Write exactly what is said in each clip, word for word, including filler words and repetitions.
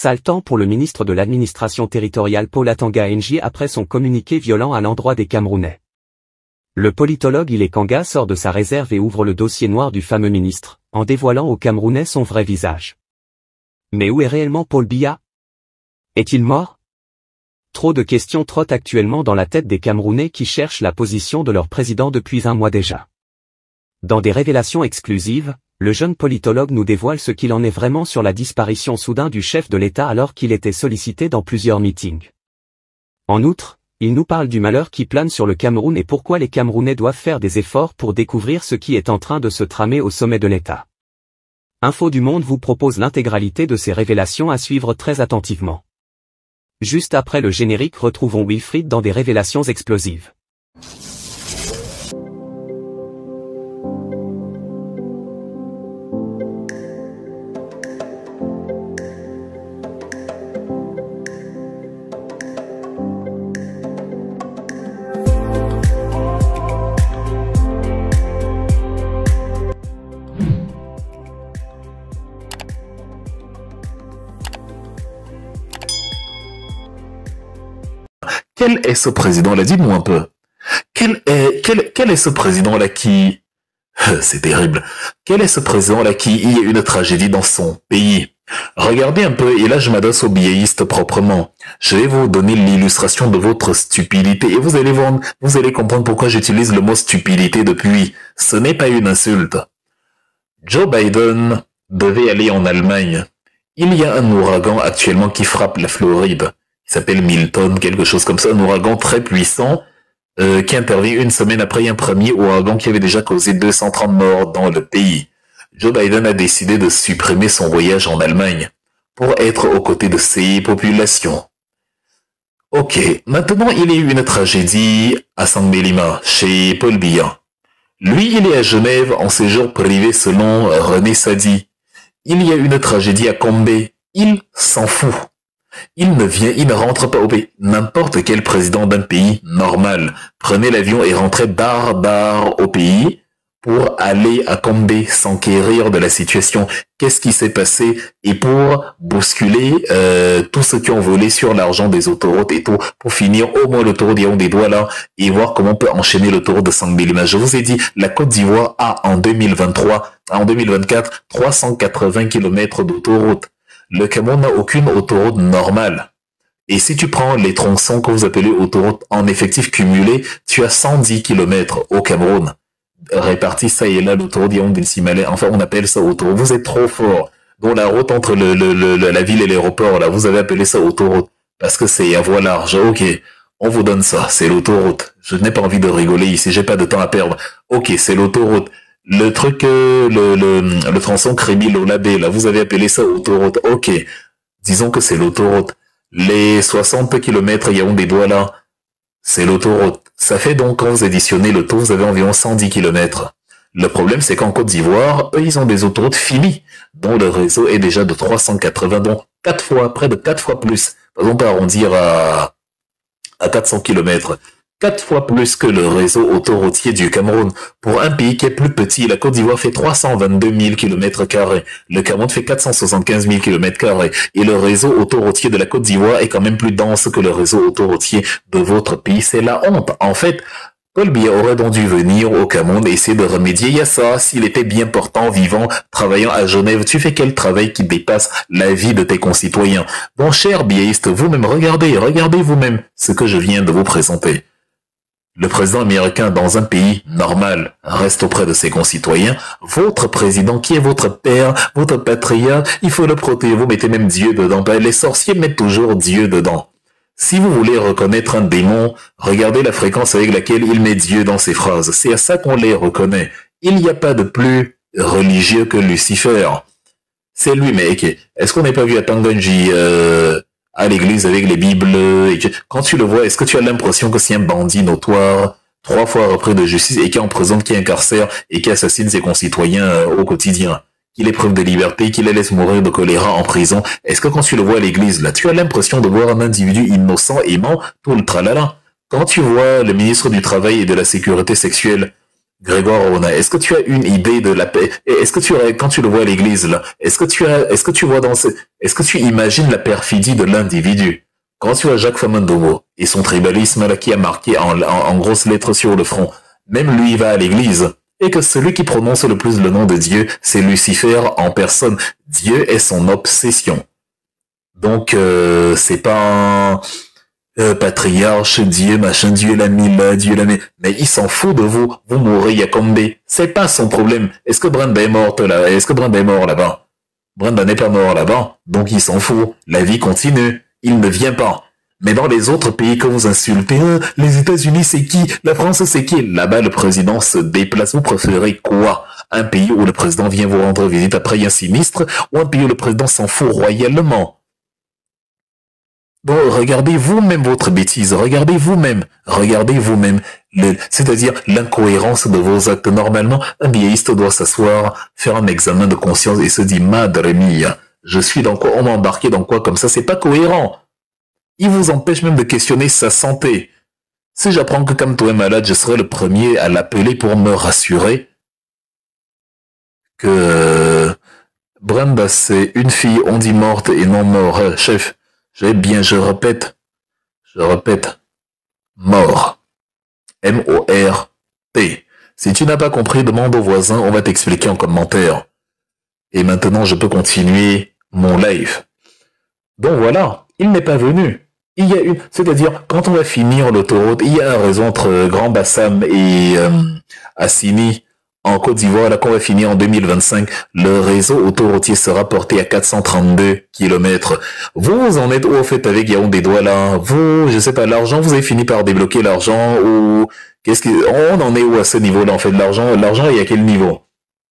Sale temps pour le ministre de l'administration territoriale Paul Atanga Nji après son communiqué violent à l'endroit des Camerounais. Le politologue Ile Kanga sort de sa réserve et ouvre le dossier noir du fameux ministre, en dévoilant aux Camerounais son vrai visage. Mais où est réellement Paul Biya? Est-il mort? Trop de questions trottent actuellement dans la tête des Camerounais qui cherchent la position de leur président depuis un mois déjà. Dans des révélations exclusives, le jeune politologue nous dévoile ce qu'il en est vraiment sur la disparition soudain du chef de l'État alors qu'il était sollicité dans plusieurs meetings. En outre, il nous parle du malheur qui plane sur le Cameroun et pourquoi les Camerounais doivent faire des efforts pour découvrir ce qui est en train de se tramer au sommet de l'État. Info du Monde vous propose l'intégralité de ces révélations à suivre très attentivement. Juste après le générique, retrouvons Wilfried dans des révélations explosives. Quel est ce président-là? Dites-moi un peu. Quel est, quel, quel est ce président-là qui... C'est terrible. Quel est ce président-là qui y a une tragédie dans son pays? Regardez un peu, et là je m'adresse aux biéistes proprement. Je vais vous donner l'illustration de votre stupidité, et vous allez voir, vous allez comprendre pourquoi j'utilise le mot stupidité depuis. Ce n'est pas une insulte. Joe Biden devait aller en Allemagne. Il y a un ouragan actuellement qui frappe la Floride. Il s'appelle Milton, quelque chose comme ça, un ouragan très puissant euh, qui intervient une semaine après un premier ouragan qui avait déjà causé deux cent trente morts dans le pays. Joe Biden a décidé de supprimer son voyage en Allemagne pour être aux côtés de ses populations. Ok, maintenant il y a eu une tragédie à Sangbélima, chez Paul Biya. Lui, il est à Genève en séjour privé selon René Sadi. Il y a une tragédie à Kombé, il s'en fout. Il ne vient, il ne rentre pas au pays. N'importe quel président d'un pays normal prenait l'avion et rentrait d'art d'art au pays pour aller à Kombé, s'enquérir de la situation. Qu'est-ce qui s'est passé? Et pour bousculer euh, tous ceux qui ont volé sur l'argent des autoroutes et tout, pour finir au moins l'autoroute des doigts là et voir comment on peut enchaîner l'autoroute de Sangbélima. Je vous ai dit, la Côte d'Ivoire a en deux mille vingt-trois, en deux mille vingt-quatre, trois cent quatre-vingts kilomètres d'autoroute. Le Cameroun n'a aucune autoroute normale. Et si tu prends les tronçons que vous appelez autoroutes en effectif cumulé, tu as cent dix kilomètres au Cameroun. Répartis ça et là, l'autoroute Yaoundé-Simalé, enfin on appelle ça autoroute. Vous êtes trop fort. Donc la route entre le, le, le, la ville et l'aéroport, là, vous avez appelé ça autoroute. Parce que c'est à voie large. Ok, on vous donne ça, c'est l'autoroute. Je n'ai pas envie de rigoler ici, j'ai pas de temps à perdre. Ok, c'est l'autoroute. Le truc, euh, le, le, le tronçon Crémy-Lolabé, là, vous avez appelé ça autoroute. Ok, disons que c'est l'autoroute. Les soixante kilomètres Yaoundé-Douala, c'est l'autoroute. Ça fait donc, quand vous additionnez le tout, vous avez environ cent dix kilomètres. Le problème, c'est qu'en Côte d'Ivoire, eux, ils ont des autoroutes finies, dont le réseau est déjà de trois cent quatre-vingts, donc quatre fois, près de quatre fois plus. On peut arrondir à, à quatre cents kilomètres. quatre fois plus que le réseau autoroutier du Cameroun. Pour un pays qui est plus petit, la Côte d'Ivoire fait trois cent vingt-deux mille kilomètres carrés. Le Cameroun fait quatre cent soixante-quinze mille kilomètres carrés. Et le réseau autoroutier de la Côte d'Ivoire est quand même plus dense que le réseau autoroutier de votre pays. C'est la honte. En fait, Paul Biya aurait donc dû venir au Cameroun et essayer de remédier à ça. S'il était bien portant, vivant, travaillant à Genève, tu fais quel travail qui dépasse la vie de tes concitoyens? Bon, cher biaïste, vous-même, regardez, regardez vous-même ce que je viens de vous présenter. Le président américain dans un pays normal reste auprès de ses concitoyens. Votre président, qui est votre père, votre patriote, il faut le protéger. Vous mettez même Dieu dedans. Les sorciers mettent toujours Dieu dedans. Si vous voulez reconnaître un démon, regardez la fréquence avec laquelle il met Dieu dans ses phrases. C'est à ça qu'on les reconnaît. Il n'y a pas de plus religieux que Lucifer. C'est lui, mec. Est-ce qu'on n'a pas vu à Tanganji euh, à l'église avec les bibles? Et que, quand tu le vois, est-ce que tu as l'impression que c'est un bandit notoire, trois fois repris de justice et qui emprisonne, qui incarcère et qui assassine ses concitoyens euh, au quotidien? Qu'il éprouve de liberté, qu'il les laisse mourir de choléra en prison. Est-ce que quand tu le vois à l'église, là, tu as l'impression de voir un individu innocent, aimant, tout le tralala? Quand tu vois le ministre du Travail et de la Sécurité sexuelle Grégoire Rona, est-ce que tu as une idée de la paix? Est-ce que tu as, quand tu le vois à l'église, là, est-ce que tu as, est-ce que tu vois dans ce, est-ce que tu imagines la perfidie de l'individu? Quand tu vois Jacques Famandomo et son tribalisme, là, qui a marqué en, en, en grosses lettres sur le front, même lui va à l'église, et que celui qui prononce le plus le nom de Dieu, c'est Lucifer en personne. Dieu est son obsession. Donc, euh, c'est pas un euh, patriarche, Dieu, machin, Dieu l'a mis là, Dieu l'a mis... Mais il s'en fout de vous, vous mourrez Yakombe. C'est pas son problème. Est-ce que Brenda est morte là? Est-ce que Brenda est mort là-bas? Brenda n'est pas mort là-bas, donc il s'en fout. La vie continue. Il ne vient pas. Mais dans les autres pays que vous insultez, hein, les États-Unis c'est qui? La France c'est qui? Là-bas le président se déplace. Vous préférez quoi? Un pays où le président vient vous rendre visite après un sinistre, ou un pays où le président s'en fout royalement? Donc regardez vous-même votre bêtise, regardez vous-même, regardez vous-même, c'est-à-dire l'incohérence de vos actes. Normalement, un biéiste doit s'asseoir, faire un examen de conscience et se dire, madre mia, je suis dans quoi? On m'a embarqué dans quoi comme ça? C'est pas cohérent. Il vous empêche même de questionner sa santé. Si j'apprends que Kamto est malade, je serai le premier à l'appeler pour me rassurer que Brenda c'est une fille, on dit morte et non mort. Euh, chef, j'ai bien, je répète, je répète, mort. M O R T. Si tu n'as pas compris, demande aux voisins, on va t'expliquer en commentaire. Et maintenant, je peux continuer mon live. Donc voilà, il n'est pas venu. Il y a une, c'est-à-dire, quand on va finir l'autoroute, il y a un réseau entre Grand Bassam et euh, Assini en Côte d'Ivoire, là qu'on va finir en deux mille vingt-cinq. Le réseau autoroutier sera porté à quatre cent trente-deux kilomètres. Vous, vous en êtes où au fait avec Yaoundé Douala? Vous, je sais pas, l'argent, vous avez fini par débloquer l'argent ou qu'est-ce que, on en est où à ce niveau-là en fait? L'argent, l'argent est à quel niveau?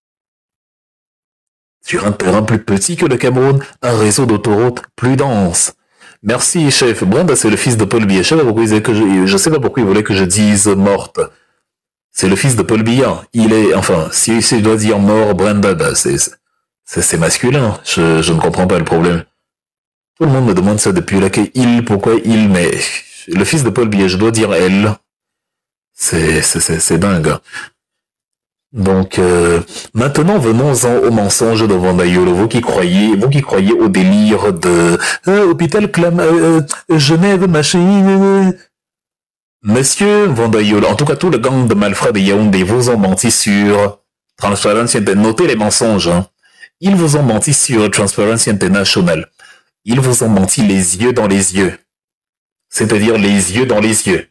Sur un terrain plus petit que le Cameroun, un réseau d'autoroutes plus dense. Merci, chef. Brenda, c'est le fils de Paul Biya. Je sais pas pourquoi il que je, je sais pas pourquoi il voulait que je dise morte. C'est le fils de Paul Biya. Il est, enfin, si, si je dois dire mort, Brenda, bah, c'est, c'est, c'est masculin. Je, je ne comprends pas le problème. Tout le monde me demande ça depuis là, que il, pourquoi il, mais le fils de Paul Biya, je dois dire elle. C'est, c'est, c'est, c'est dingue. Donc, euh, maintenant, venons-en au mensonge de Vandayolo. Vous qui croyez, vous qui croyez au délire de euh, hôpital Clam, euh, euh, Genève, machin. Monsieur Vandayolo, en tout cas, tout le gang de malfrats de Yaoundé vous ont menti sur Transparency International. Notez les mensonges. Hein. Ils vous ont menti sur Transparency International. Ils vous ont menti les yeux dans les yeux. C'est-à-dire les yeux dans les yeux.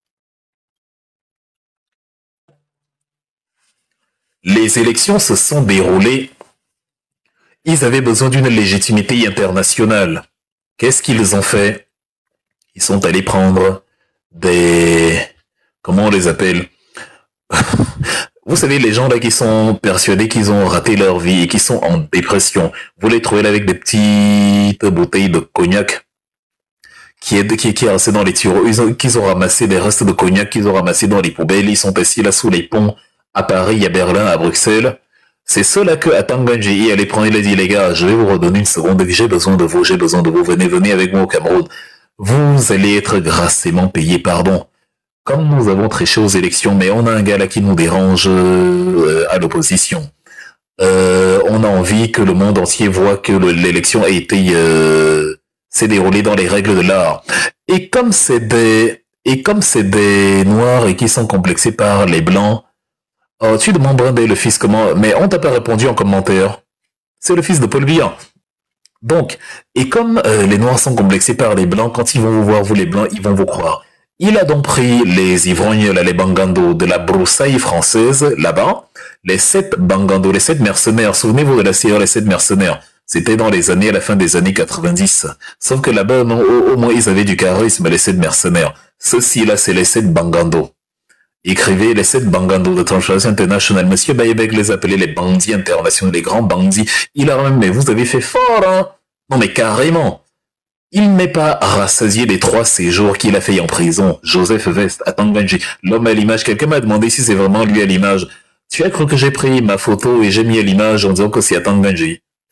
Les élections se sont déroulées. Ils avaient besoin d'une légitimité internationale. Qu'est-ce qu'ils ont fait? Ils sont allés prendre des... Comment on les appelle? Vous savez, les gens là qui sont persuadés qu'ils ont raté leur vie et qui sont en dépression, vous les trouvez là avec des petites bouteilles de cognac qui est, qui, qui est resté dans les tiroirs, ils ont, qu'ils ont ramassé des restes de cognac qu'ils ont ramassé dans les poubelles, ils sont assis là sous les ponts à Paris, à Berlin, à Bruxelles. C'est ceux-là que Atanganji allait prendre, il a dit, les gars, je vais vous redonner une seconde, j'ai besoin de vous, j'ai besoin de vous, venez, venez avec moi au Cameroun. Vous allez être grassément payés, pardon. Comme nous avons triché aux élections, mais on a un gars là qui nous dérange euh, à l'opposition. Euh, on a envie que le monde entier voit que l'élection a été euh, s'est déroulée dans les règles de l'art. Et comme c'est des et comme c'est des noirs et qui sont complexés par les blancs, oh, tu demandes Brenda le fils comment, mais on t'a pas répondu en commentaire. C'est le fils de Paul Biya. Donc, et comme euh, les noirs sont complexés par les blancs, quand ils vont vous voir, vous les blancs, ils vont vous croire. Il a donc pris les ivrognes, là, les bangandos de la broussaille française, là-bas, les sept bangandos, les sept mercenaires. Souvenez-vous de la série Les sept mercenaires. C'était dans les années, à la fin des années quatre-vingt-dix. Sauf que là-bas, non, au, au moins, ils avaient du charisme, les sept mercenaires. Ceux-ci-là, c'est les sept bangandos. Écrivez les sept bangandos de Transparency International. Monsieur Bayebek les appelait les bandits internationaux, les grands bandits. Il a même, mais vous avez fait fort, hein? Non, mais carrément. Il n'est pas rassasié des trois séjours qu'il a fait en prison. Joseph Vest, à Tanganji, l'homme à l'image. Quelqu'un m'a demandé si c'est vraiment lui à l'image. Tu as cru que j'ai pris ma photo et j'ai mis à l'image en disant que c'est à Tanganji.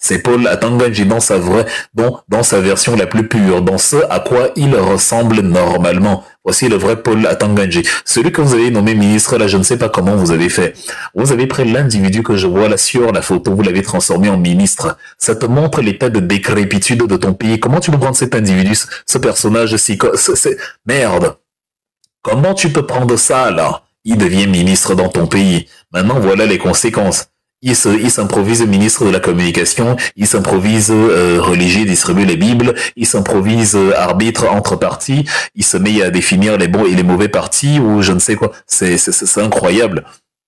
C'est Paul Atanganji dans sa vraie, dans, dans sa version la plus pure, dans ce à quoi il ressemble normalement. Voici le vrai Paul Atanganji. Celui que vous avez nommé ministre, là, je ne sais pas comment vous avez fait. Vous avez pris l'individu que je vois là sur la photo, vous l'avez transformé en ministre. Ça te montre l'état de décrépitude de ton pays. Comment tu peux prendre cet individu, ce personnage si, c'est, merde. Comment tu peux prendre ça, là? Il devient ministre dans ton pays. Maintenant, voilà les conséquences. Il se, il s'improvise ministre de la communication, il s'improvise euh, religieux, distribue les bibles, il s'improvise euh, arbitre entre partis, il se met à définir les bons et les mauvais partis ou je ne sais quoi. C'est, c'est, c'est incroyable.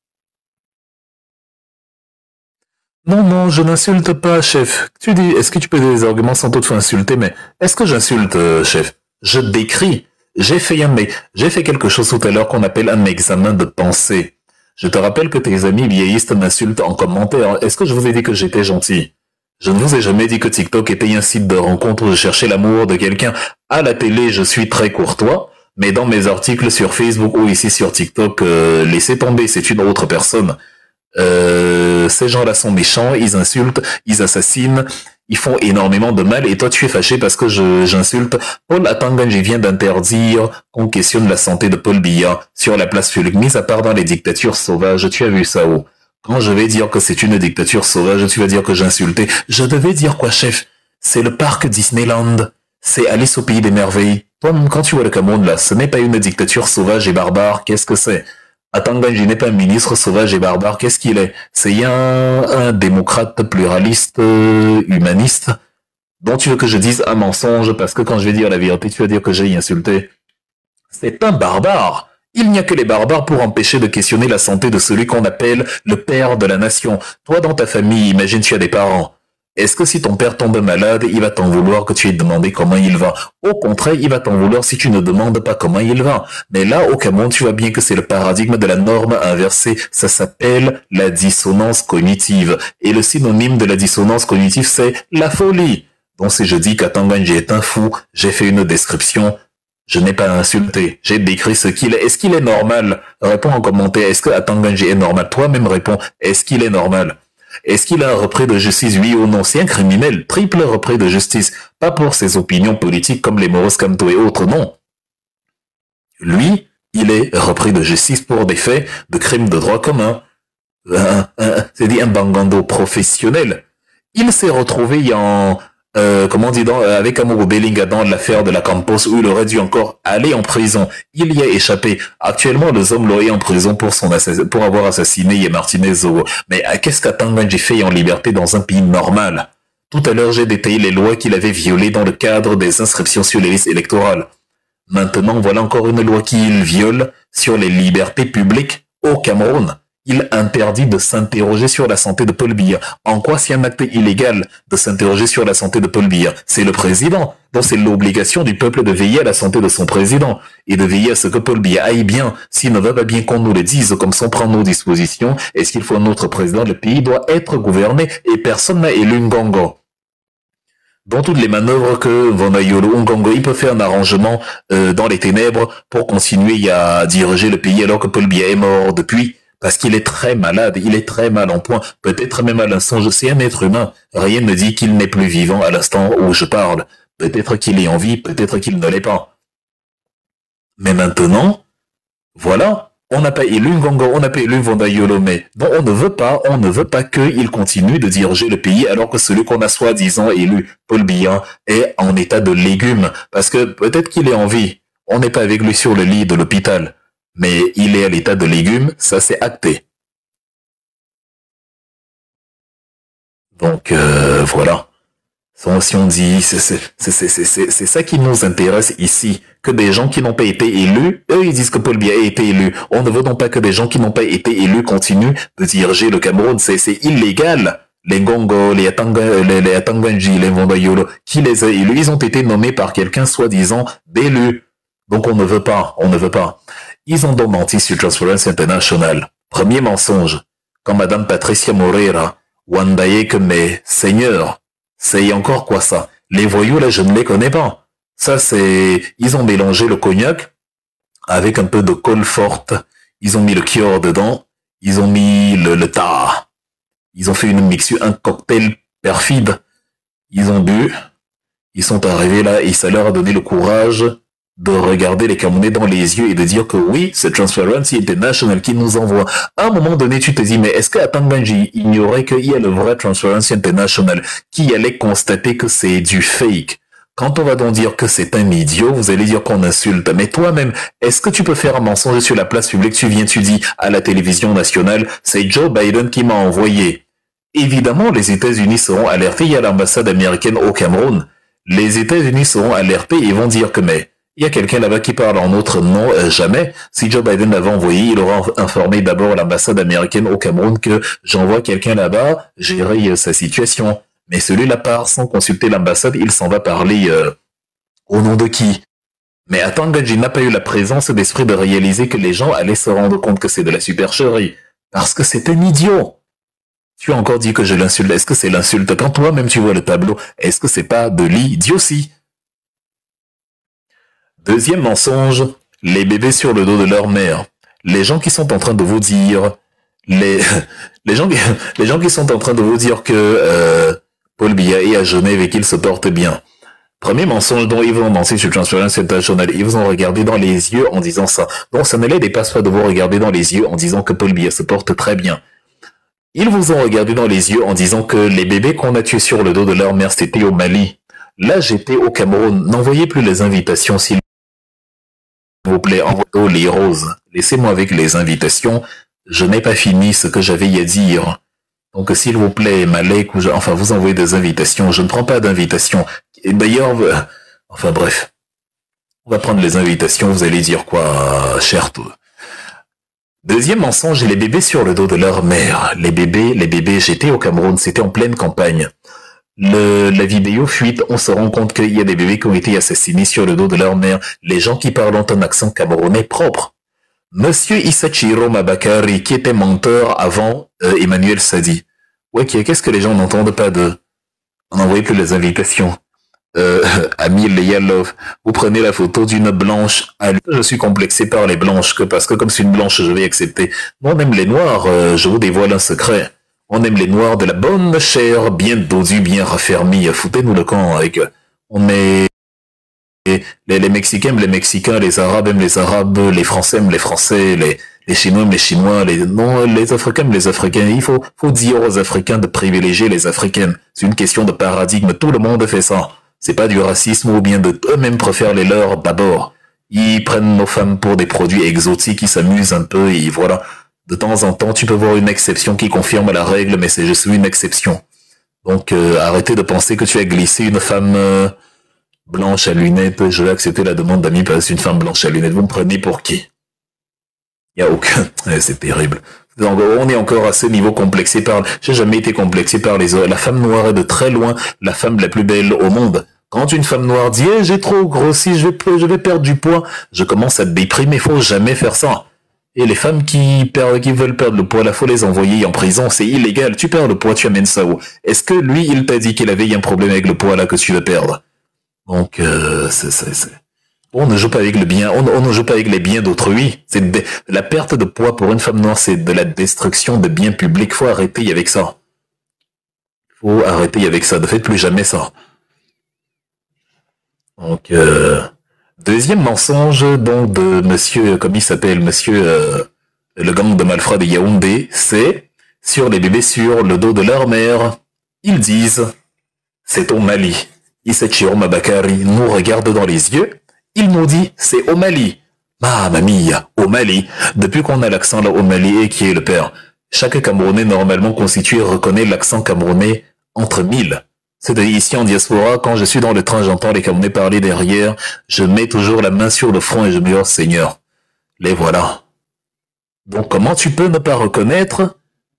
Non, non, je n'insulte pas, chef. Tu dis, est-ce que tu peux des arguments sans toutefois insulter, mais est-ce que j'insulte, euh, chef? Je décris. J'ai fait un, j'ai fait quelque chose tout à l'heure qu'on appelle un examen de pensée. Je te rappelle que tes amis vieillistes m'insultent en commentaire. Est-ce que je vous ai dit que j'étais gentil? Je ne vous ai jamais dit que TikTok était un site de rencontre où je cherchais l'amour de quelqu'un. À la télé, je suis très courtois, mais dans mes articles sur Facebook ou ici sur TikTok, euh, laissez tomber, c'est une autre personne. Euh, ces gens-là sont méchants, ils insultent, ils assassinent, ils font énormément de mal et toi tu es fâché parce que je, j'insulte. Paul Atanganji vient d'interdire qu'on questionne la santé de Paul Biya sur la place publique, mis à part dans les dictatures sauvages. Tu as vu ça où? Quand je vais dire que c'est une dictature sauvage, tu vas dire que j'insultais. Je devais dire quoi, chef? C'est le parc Disneyland. C'est Alice au pays des merveilles. Toi, quand tu vois le Cameroun là, ce n'est pas une dictature sauvage et barbare. Qu'est-ce que c'est? Atanganji n'est pas un ministre sauvage et barbare. Qu'est-ce qu'il est? C'est un, un démocrate pluraliste, euh, humaniste. Dont tu veux que je dise un mensonge parce que quand je vais dire la vérité, tu vas dire que j'ai insulté. C'est un barbare. Il n'y a que les barbares pour empêcher de questionner la santé de celui qu'on appelle le père de la nation. Toi, dans ta famille, imagine tu as des parents. Est-ce que si ton père tombe malade, il va t'en vouloir que tu aies demandé comment il va? Au contraire, il va t'en vouloir si tu ne demandes pas comment il va. Mais là, au Cameroun, tu vois bien que c'est le paradigme de la norme inversée. Ça s'appelle la dissonance cognitive. Et le synonyme de la dissonance cognitive, c'est la folie. Donc si je dis qu'Atanganji est un fou, j'ai fait une description. Je n'ai pas insulté. J'ai décrit ce qu'il est. Est-ce qu'il est normal? Réponds en commentaire. Est-ce que Atanganji est normal? Toi-même réponds. Est-ce qu'il est normal? Est-ce qu'il a un repris de justice, oui ou non? C'est un criminel, triple repris de justice. Pas pour ses opinions politiques comme les Moros Kamto et autres, non. Lui, il est repris de justice pour des faits de crimes de droit commun. Un, un, c'est dit un bangando professionnel. Il s'est retrouvé en... Euh, comment dit donc, avec Amourou Belinga dans l'affaire de la Campos où il aurait dû encore aller en prison. Il y a échappé. Actuellement, les hommes l'ont en prison pour son assass- pour avoir assassiné Yé Martinez Zogo. Mais qu'est-ce qu'Atanganji fait en liberté dans un pays normal? Tout à l'heure, j'ai détaillé les lois qu'il avait violées dans le cadre des inscriptions sur les listes électorales. Maintenant, voilà encore une loi qu'il viole sur les libertés publiques au Cameroun. Il interdit de s'interroger sur la santé de Paul Biya. En quoi c'est un acte illégal de s'interroger sur la santé de Paul Biya? C'est le président. Donc c'est l'obligation du peuple de veiller à la santé de son président et de veiller à ce que Paul Biya aille bien. S'il ne va pas bien qu'on nous le dise, comme ça on prend nos dispositions. Est-ce qu'il faut un autre président? Le pays doit être gouverné et personne n'a élu Ngongo. Dans toutes les manœuvres que Vonayolo Ngongo, il peut faire un arrangement euh, dans les ténèbres pour continuer à diriger le pays alors que Paul Biya est mort depuis. Parce qu'il est très malade, il est très mal en point, peut-être même à l'instant, je sais un être humain, rien ne dit qu'il n'est plus vivant à l'instant où je parle. Peut-être qu'il est en vie, peut-être qu'il ne l'est pas. Mais maintenant, voilà, on n'a pas élu Ngongo, on n'a pas élu Vonayolo, mais bon, on ne veut pas, on ne veut pas qu'il continue de diriger le pays alors que celui qu'on a soi-disant élu, Paul Biya, est en état de légume, parce que peut-être qu'il est en vie, on n'est pas avec lui sur le lit de l'hôpital. Mais il est à l'état de légumes, ça c'est acté. Donc euh, voilà. Si on dit, c'est ça qui nous intéresse ici, que des gens qui n'ont pas été élus, eux ils disent que Paul Biya a été élu. On ne veut donc pas que des gens qui n'ont pas été élus continuent de diriger le Cameroun, c'est illégal. Les Ngongo, les Atanga, les, les Atanganji, les Vonayolo, qui les a élus, ils ont été nommés par quelqu'un soi-disant d'élu. Donc on ne veut pas, on ne veut pas. Ils ont donc menti sur Transparency International. Premier mensonge. Quand Madame Patricia Moreira, Wandaye que mes seigneurs, c'est encore quoi ça? Les voyous là, je ne les connais pas. Ça c'est, ils ont mélangé le cognac avec un peu de colle forte. Ils ont mis le kior dedans. Ils ont mis le, le tar. Ils ont fait une mixture, un cocktail perfides. Ils ont bu, ils sont arrivés là et ça leur a donné le courage de regarder les Camerounais dans les yeux et de dire que oui, c'est Transparency International qui nous envoie. À un moment donné, tu te dis, mais est-ce qu'à Tanganji, il ignorait qu'il y a le vrai Transparency International qui allait constater que c'est du fake? Quand on va donc dire que c'est un idiot, vous allez dire qu'on insulte. Mais toi-même, est-ce que tu peux faire un mensonge sur la place publique? Tu viens, tu dis à la télévision nationale, c'est Joe Biden qui m'a envoyé. Évidemment, les États-Unis seront alertés. Il y a l'ambassade américaine au Cameroun. Les États-Unis seront alertés et vont dire que, mais, il y a quelqu'un là-bas qui parle en notre nom, euh, jamais. Si Joe Biden l'avait envoyé, il aura informé d'abord l'ambassade américaine au Cameroun que j'envoie quelqu'un là-bas gérer euh, sa situation. Mais celui-là part sans consulter l'ambassade, il s'en va parler euh, au nom de qui? Mais attends, Gadji n'a pas eu la présence d'esprit de réaliser que les gens allaient se rendre compte que c'est de la supercherie. Parce que c'est un idiot. Tu as encore dit que je l'insulte. Est-ce que c'est l'insulte? Quand toi-même tu vois le tableau, est-ce que c'est pas de l'idiotie? Deuxième mensonge, les bébés sur le dos de leur mère. Les gens qui sont en train de vous dire, les, les, gens, qui, les gens qui sont en train de vous dire que euh, Paul Biya est à Genève et qu'il se porte bien. Premier mensonge dont ils vous ont dansé sur Transparency International, ils vous ont regardé dans les yeux en disant ça. Donc ça ne les dépasse pas de vous regarder dans les yeux en disant que Paul Biya se porte très bien. Ils vous ont regardé dans les yeux en disant que les bébés qu'on a tués sur le dos de leur mère, c'était au Mali. Là, j'étais au Cameroun. N'envoyez plus les invitations s'il vous plaît, envoyez les roses. Laissez-moi avec les invitations. Je n'ai pas fini ce que j'avais à dire. Donc, s'il vous plaît, Malek, ou je... enfin, vous envoyez des invitations. Je ne prends pas d'invitations. Et d'ailleurs, euh... enfin, bref. On va prendre les invitations. Vous allez dire quoi, cher tout. Deuxième mensonge, les bébés sur le dos de leur mère. Les bébés, les bébés, j'étais au Cameroun, c'était en pleine campagne. Le, la vidéo fuite, on se rend compte qu'il y a des bébés qui ont été assassinés sur le dos de leur mère. Les gens qui parlent ont un accent camerounais propre. Monsieur Isachiro Mabakari, qui était menteur avant euh, Emmanuel Sadi. Ouais, qu'est-ce que les gens n'entendent pas de... On n'envoie plus les invitations. Euh, Ami Leyalov, vous prenez la photo d'une blanche. Ah, je suis complexé par les blanches, que parce que comme c'est une blanche, je vais accepter. Moi, on aime les noirs, euh, je vous dévoile un secret. On aime les noirs de la bonne chair, bien dodus, bien raffermis. Foutez-nous le camp avec... On est... Les, les Mexicains aiment les Mexicains, les Arabes aiment les Arabes, les Français aiment les Français, les, les Chinois aiment les Chinois, les, non, les Africains aiment les Africains. Il faut, faut dire aux Africains de privilégier les Africaines. C'est une question de paradigme. Tout le monde fait ça. C'est pas du racisme ou bien de eux-mêmes préfèrent les leurs d'abord. Ils prennent nos femmes pour des produits exotiques, ils s'amusent un peu et voilà. De temps en temps, tu peux voir une exception qui confirme la règle, mais c'est juste une exception. Donc, euh, arrêtez de penser que tu as glissé une femme euh, blanche à lunettes. Je vais accepter la demande d'ami parce que c'est une femme blanche à lunettes. Vous me prenez pour qui? Il n'y a aucun... c'est terrible. Donc, on est encore à ce niveau complexé par... J'ai jamais été complexé par les autres. La femme noire est de très loin la femme la plus belle au monde. Quand une femme noire dit hey, « j'ai trop grossi, je vais, je vais perdre du poids », je commence à te déprimer. Il faut jamais faire ça. Et les femmes qui perdent, qui veulent perdre le poids, là, faut les envoyer en prison. C'est illégal. Tu perds le poids, tu amènes ça où? Est-ce que lui, il t'a dit qu'il avait un problème avec le poids là que tu veux perdre? Donc, euh, c'est, c'est, c'est... On ne joue pas avec le bien. On, on ne joue pas avec les biens d'autrui. C'est de... la perte de poids pour une femme noire, c'est de la destruction de biens publics. Faut arrêter avec ça. Faut arrêter avec ça. Ne faites plus jamais ça. Donc, euh... deuxième mensonge, donc, de monsieur, comme il s'appelle, monsieur, euh, le gang de malfrats de Yaoundé, c'est, sur les bébés sur le dos de leur mère, ils disent, c'est au Mali. Isachiro Mabakari nous regarde dans les yeux, il nous dit, c'est au Mali. Ah, mamie, au Mali. Depuis qu'on a l'accent là au Mali et qui est le père, chaque Camerounais normalement constitué reconnaît l'accent camerounais entre mille. C'est ici en diaspora, quand je suis dans le train, j'entends les Camerounais parler derrière, je mets toujours la main sur le front et je me dis, oh Seigneur, les voilà. Donc comment tu peux ne pas reconnaître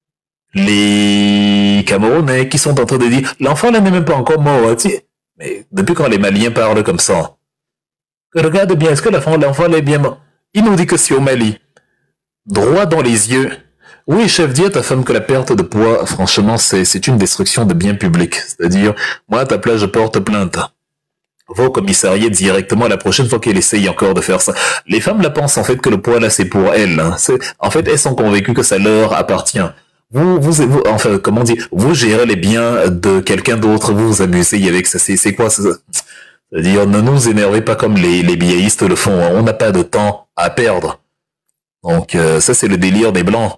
les Camerounais qui sont en train de dire, l'enfant là n'est même pas encore mort, hein, mais depuis quand les Maliens parlent comme ça, regarde bien, est-ce que l'enfant l'enfant est bien mort? Il nous dit que c'est au Mali. Droit dans les yeux. Oui, chef, dis à ta femme que la perte de poids, franchement, c'est c'est une destruction de biens publics. C'est-à-dire, moi, à ta place, je porte plainte. Va au commissariat directement la prochaine fois qu'elle essaye encore de faire ça. Les femmes la pensent en fait que le poids là, c'est pour elles. Hein. En fait, elles sont convaincues que ça leur appartient. vous, vous, vous, enfin, comment dire, vous gérez les biens de quelqu'un d'autre, vous vous amusez avec ça. C'est quoi ça? C'est-à-dire, ne nous énervez pas comme les, les billettistes le font. On n'a pas de temps à perdre. Donc, euh, ça, c'est le délire des Blancs.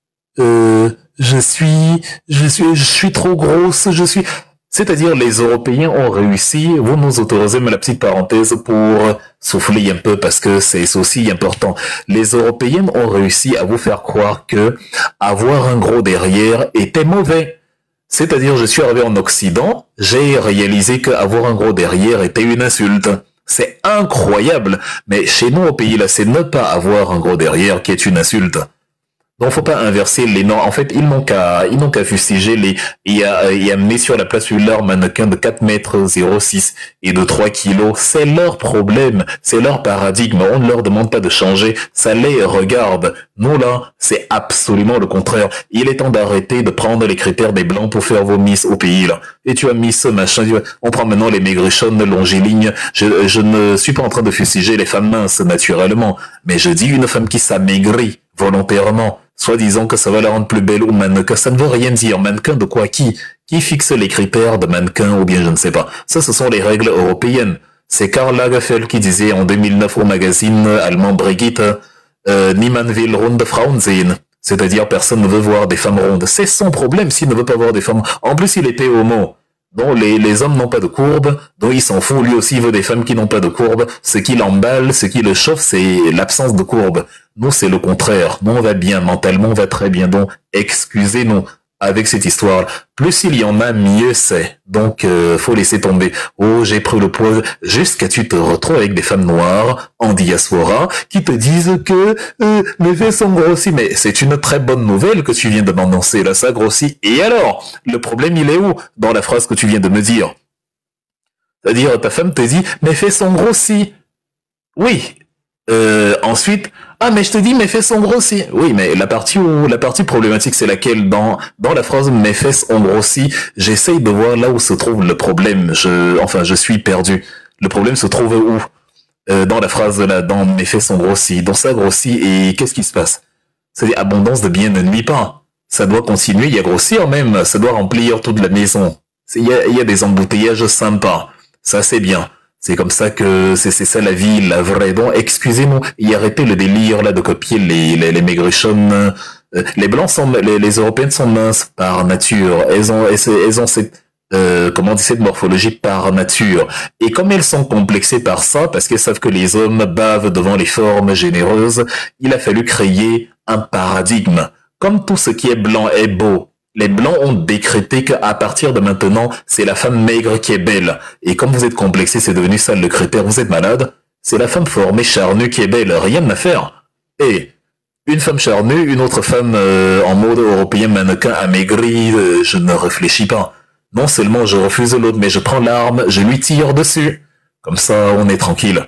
Euh, je suis, je suis, je suis trop grosse, je suis... C'est-à-dire, les Européens ont réussi, vous nous autorisez, mais la petite parenthèse pour souffler un peu parce que c'est aussi important. Les Européens ont réussi à vous faire croire que avoir un gros derrière était mauvais. C'est-à-dire, je suis arrivé en Occident, j'ai réalisé qu'avoir un gros derrière était une insulte. C'est incroyable. Mais chez nous, au pays, là, c'est ne pas avoir un gros derrière qui est une insulte. Donc, faut pas inverser les noms. En fait, ils n'ont qu'à, ils n'ont qu'à fustiger les, et à, et amener sur la place leur mannequin de quatre mètres zéro six et de trois kilos. C'est leur problème. C'est leur paradigme. On ne leur demande pas de changer. Ça les regarde. Nous, là, c'est absolument le contraire. Il est temps d'arrêter de prendre les critères des Blancs pour faire vos Miss au pays, là. Et tu as mis ce machin. On prend maintenant les maigrichonnes longilignes. Je, je ne suis pas en train de fustiger les femmes minces, naturellement. Mais je dis une femme qui s'amaigrit volontairement, soit disant que ça va la rendre plus belle ou mannequin, ça ne veut rien dire. Mannequin de quoi? Qui? Qui fixe les critères de mannequin ou bien je ne sais pas. Ça, ce sont les règles européennes. C'est Karl Lagerfeld qui disait en deux mille neuf au magazine allemand Brigitte, euh, Niemand will runde Frauen sehen. C'est-à-dire personne ne veut voir des femmes rondes. C'est son problème s'il ne veut pas voir des femmes. En plus, il était homo. Donc les, les hommes n'ont pas de courbe, donc il s'en fout, lui aussi il veut des femmes qui n'ont pas de courbe. Ce qui l'emballe, ce qui le chauffe, c'est l'absence de courbe. Nous, c'est le contraire. Nous, on va bien, mentalement, on va très bien. Donc, excusez-nous avec cette histoire. Plus il y en a, mieux c'est. Donc, euh, faut laisser tomber. Oh, j'ai pris le poids. Jusqu'à tu te retrouves avec des femmes noires en diaspora qui te disent que euh, mes fesses sont grossies. Mais c'est une très bonne nouvelle que tu viens de m'annoncer. Là, ça grossit. Et alors, le problème, il est où? Dans la phrase que tu viens de me dire. C'est-à-dire, ta femme te dit, mes fesses sont grossies. Oui. Euh, ensuite, ah mais je te dis mes fesses ont grossi. Oui, mais la partie où la partie problématique c'est laquelle? Dans dans la phrase mes fesses ont grossi, j'essaye de voir là où se trouve le problème. Je enfin je suis perdu. Le problème se trouve où? euh, Dans la phrase là, dans mes fesses ont grossi, dans ça grossit et qu'est-ce qui se passe? C'est-à-dire abondance de biens ne nuit pas. Ça doit continuer, il y a grossir même, ça doit remplir toute la maison. Il y a il y a des embouteillages sympas. Ça c'est bien. C'est comme ça que c'est ça la vie, la vraie. Bon, excusez-moi, et arrêtez le délire là de copier les les, les maigrichonnes. Les blancs sont, les, les européennes sont minces par nature. Elles ont elles, elles ont cette euh, comment on dit cette morphologie par nature. Et comme elles sont complexées par ça, parce qu'elles savent que les hommes bavent devant les formes généreuses, il a fallu créer un paradigme. Comme tout ce qui est blanc est beau. Les Blancs ont décrété qu'à partir de maintenant, c'est la femme maigre qui est belle. Et comme vous êtes complexé, c'est devenu ça le critère, vous êtes malade, c'est la femme formée, charnue qui est belle, rien à faire. Et une femme charnue, une autre femme euh, en mode européen mannequin amaigrie, euh, je ne réfléchis pas. Non seulement je refuse l'autre, mais je prends l'arme, je lui tire dessus. Comme ça, on est tranquille.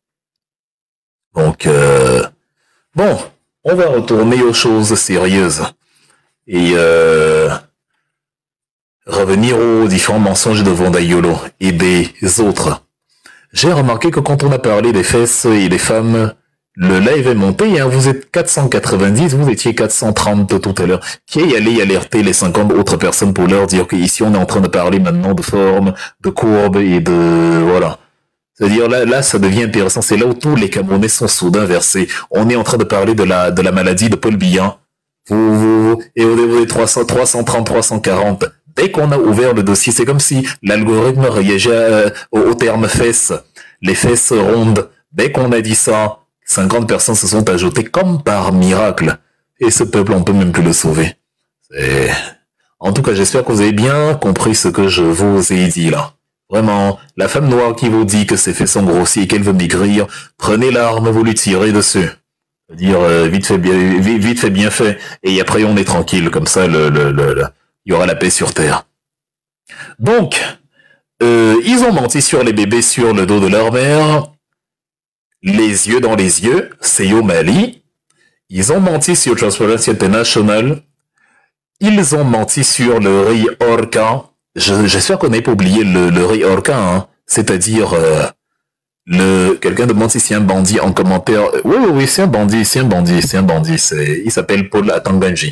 Donc, euh... bon, on va retourner aux choses sérieuses. Et euh, revenir aux différents mensonges de Vandayolo et des autres. J'ai remarqué que quand on a parlé des fesses et des femmes, le live est monté, hein, vous êtes quatre cent quatre-vingt-dix, vous étiez quatre cent trente tout à l'heure. Qui est allé alerter les cinquante autres personnes pour leur dire qu'ici on est en train de parler maintenant de forme, de courbe et de... voilà. C'est-à-dire là, là, ça devient intéressant. C'est là où tous les Camerounais sont soudain versés. On est en train de parler de la, de la maladie de Paul Biya. Vous, vous, et au niveau des trois cents, trois cent trente, trois cent quarante, dès qu'on a ouvert le dossier, c'est comme si l'algorithme réagissait euh, au, au terme fesses, les fesses rondes. Dès qu'on a dit ça, cinquante personnes se sont ajoutées comme par miracle. Et ce peuple, on peut même plus le sauver. C'est... En tout cas, j'espère que vous avez bien compris ce que je vous ai dit là. Vraiment, la femme noire qui vous dit que ses fesses sont grossies et qu'elle veut maigrir, prenez l'arme, vous lui tirez dessus. Dire euh, vite fait bien vite, vite fait bien fait et après on est tranquille comme ça le le le, le il y aura la paix sur terre. Donc euh, ils ont menti sur les bébés sur le dos de leur mère, les yeux dans les yeux, c'est au Mali. Ils ont menti sur Transparency International. Ils ont menti sur le riz Orca. Je j'espère qu'on n'avait pas oublié le le riz Orca, hein. C'est-à-dire euh, Le, quelqu'un demande si c'est un bandit en commentaire. Oui, oui, oui, c'est un bandit, c'est un bandit, c'est un bandit. C'est, il s'appelle Paul Atanganji.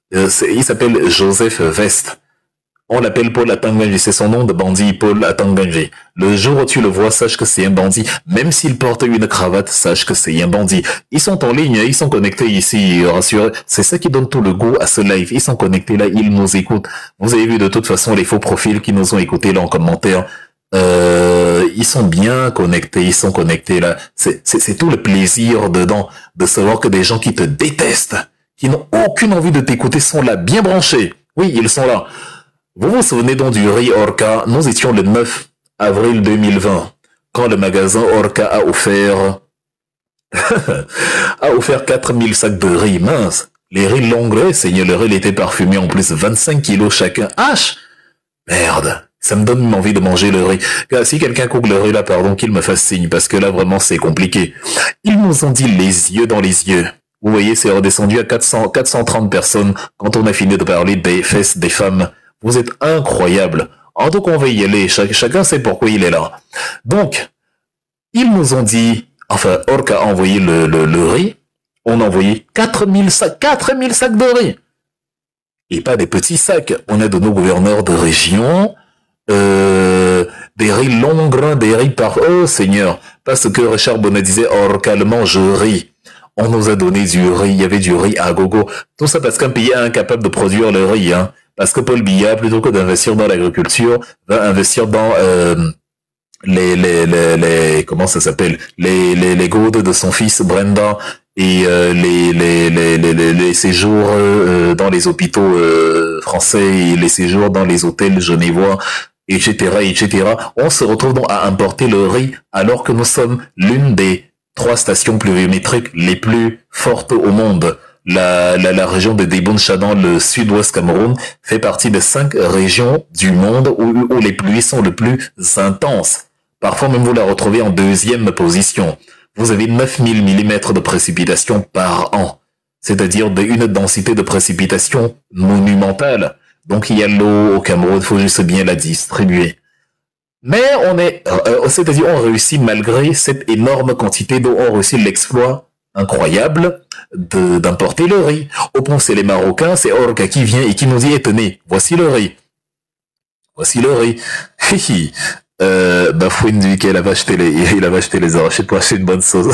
Euh, il s'appelle Joseph Vest. On l'appelle Paul Atanganji, c'est son nom de bandit, Paul Atanganji. Le jour où tu le vois, sache que c'est un bandit. Même s'il porte une cravate, sache que c'est un bandit. Ils sont en ligne, ils sont connectés ici, rassurez. C'est ça qui donne tout le goût à ce live. Ils sont connectés là, ils nous écoutent. Vous avez vu de toute façon les faux profils qui nous ont écoutés là en commentaire. Euh, ils sont bien connectés, ils sont connectés là. C'est tout le plaisir dedans de savoir que des gens qui te détestent, qui n'ont aucune envie de t'écouter sont là, bien branchés. Oui, ils sont là. Vous vous souvenez donc du riz Orca? Nous étions le neuf avril deux mille vingt, quand le magasin Orca a offert a offert quatre mille sacs de riz. Mince, les riz longs, Seigneur, le riz était parfumé en plus, vingt-cinq kilos chacun. H Merde, ça me donne envie de manger le riz. Si quelqu'un coupe le riz là, pardon, qu'il me fasse signe, parce que là vraiment c'est compliqué. Ils nous ont dit les yeux dans les yeux. Vous voyez, c'est redescendu à quatre cents, quatre cent trente personnes quand on a fini de parler des fesses des femmes. Vous êtes incroyables. En tout cas, on va y aller. Ch chacun sait pourquoi il est là. Donc, ils nous ont dit, enfin, Orca a envoyé le, le, le riz. On a envoyé quatre mille sacs, quatre mille sacs de riz. Et pas des petits sacs. On a de nos gouverneurs de région, euh, des riz longs grains, des riz par... Oh, Seigneur. Parce que Richard Bonnet disait, Orca le mange riz. On nous a donné du riz. Il y avait du riz à gogo. Tout ça parce qu'un pays est incapable de produire le riz, hein. Parce que Paul Biya, plutôt que d'investir dans l'agriculture, va investir dans euh, les, les, les, les, comment ça s'appelle, les, les, les gourdes de son fils Brenda et euh, les, les, les, les, les, les séjours euh, dans les hôpitaux euh, français et les séjours dans les hôtels genevois, et cetera, et cetera. On se retrouve donc à importer le riz alors que nous sommes l'une des trois stations pluviométriques les plus fortes au monde. La, la, la région de Deboncha dans le sud-ouest Cameroun fait partie des cinq régions du monde où, où les pluies sont les plus intenses. Parfois même vous la retrouvez en deuxième position. Vous avez neuf mille millimètres de précipitations par an, c'est-à-dire une densité de précipitation monumentale. Donc il y a l'eau au Cameroun, il faut juste bien la distribuer. Mais on est, euh, c'est-à-dire on réussit malgré cette énorme quantité d'eau, on réussit l'exploit incroyable d'importer le riz. Au point c'est les Marocains, c'est Orca qui vient et qui nous dit, tenez, voici le riz. Voici le riz. euh, Bafouine dit qu'elle avait acheté les, il avait acheté les arachides pour acheter une bonne sauce.